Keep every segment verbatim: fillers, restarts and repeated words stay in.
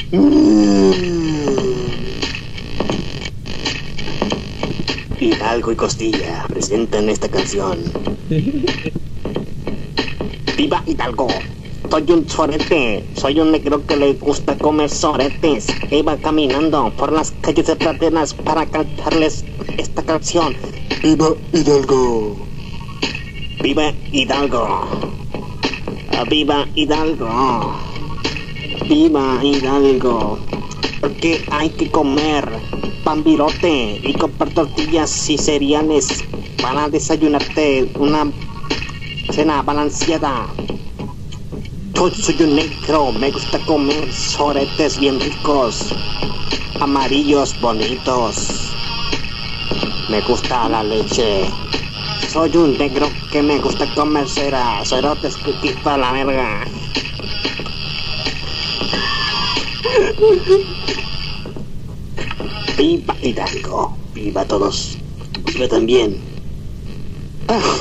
Hidalgo y Costilla presentan esta canción. ¡Viva Hidalgo! Soy un sorete, soy un negro que le gusta comer soretes. Iba caminando por las calles de praderas para cantarles esta canción. ¡Viva Hidalgo! ¡Viva Hidalgo! ¡Viva Hidalgo! ¡Viva Hidalgo! Porque hay que comer pan birote y comprar tortillas y cereales para desayunarte una cena balanceada. Yo soy un negro, me gusta comer soretes bien ricos, amarillos bonitos. Me gusta la leche. Soy un negro que me gusta comer cera, cerotes que quita la verga. Viva Hidalgo, viva todos, viva también. Ah.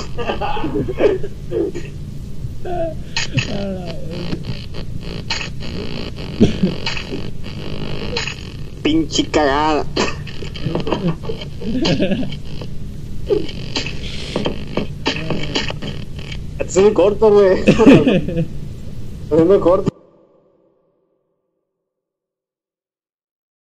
Pinche cagada. Este es muy corto, güey. Es muy corto.